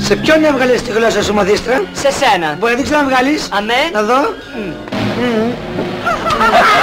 Σε ποιον έβγαλες τη γλώσσα σου, μαθήστρα? Σε σένα. Μπορεί να δείξεις να βγάλεις? Αμέ. Να δω.